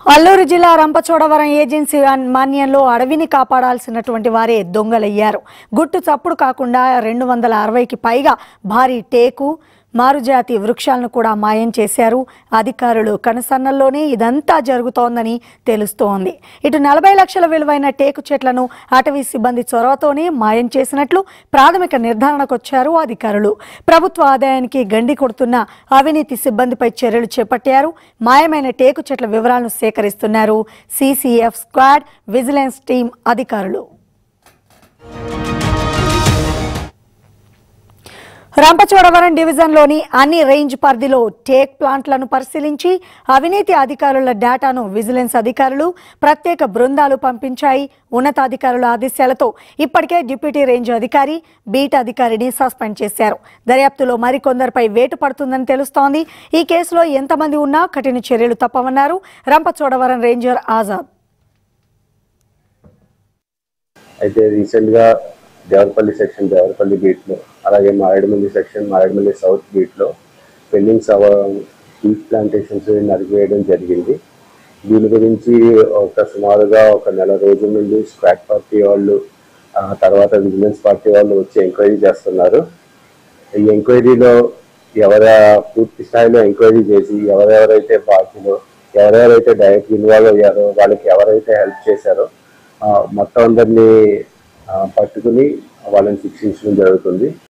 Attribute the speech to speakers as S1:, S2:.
S1: అల్లూరు జిల్లా రంపచోడవరం ఏజెన్సీ మాన్యంలో అడవిని కాపాడాల్సినటువంటి వారే దొంగలయ్యారు. గుట్టు చప్పుడు కాకుండా 260కి పైగా భారీ టేకు మారుజాతి వృక్షాలను కూడా మాయం చేశారు. అధికారులు కనుసన్నల్లోనే ఇదంతా జరుగుతోందని తెలుస్తోంది. ఇటు 40 లక్షల విలువైన టేకు చెట్లను అటవీ సిబ్బంది చొరవతోనే మాయం చేసినట్లు ప్రాథమిక నిర్ధారణకు వచ్చారు అధికారులు. ప్రభుత్వ ఆదాయానికి గండి కొడుతున్న అవినీతి సిబ్బందిపై చర్యలు చేపట్టారు. మాయమైన టేకు చెట్ల వివరాలను సేకరిస్తున్నారు సిసిఎఫ్ స్క్వాడ్, విజిలెన్స్ టీం అధికారులు. రంపచోడవరం డివిజన్లోని అన్ని రేంజ్ పరిధిలో టేక్ ప్లాంట్లను పరిశీలించి అవినీతి అధికారుల డేటాను విజిలెన్స్ అధికారులు ప్రత్యేక బృందాలు పంపించాయి. ఉన్నతాధికారుల ఆదేశాలతో ఇప్పటికే డిప్యూటీ రేంజ్ అధికారి, బీట్ అధికారిని సస్పెండ్ చేశారు. దర్యాప్తులో మరికొందరిపై వేటు పడుతుందని తెలుస్తోంది. ఈ కేసులో ఎంతమంది ఉన్నా కఠిన చర్యలు తప్పవన్నారు రంపచోడవరం రేంజర్ ఆజాద్.
S2: అయితే రీసెంట్గా దేవరపల్లి సెక్షన్ దేవరపల్లి బీట్లో, అలాగే మారేడుమల్లి సెక్షన్ మారేడుమల్లి సౌత్ బీట్లో పెండింగ్స్ టీక్ ప్లాంటేషన్స్ నరికివేయడం జరిగింది. దీని గురించి సుమారుగా ఒక నెల రోజుల నుండి స్క్వాడ్ పార్టీ వాళ్ళు, తర్వాత విజిలెన్స్ పార్టీ వాళ్ళు వచ్చి ఎంక్వైరీ చేస్తున్నారు. ఈ ఎంక్వైరీలో పూర్తి స్థాయిలో ఎంక్వైరీ చేసి ఎవరెవరైతే పార్టీలో ఎవరెవరైతే డైరెక్ట్ ఇన్వాల్వ్ అయ్యారో, వాళ్ళకి ఎవరైతే హెల్ప్ చేశారో మొత్తం అందరినీ పట్టుకుని వాళ్ళని శిక్షించడం జరుగుతుంది.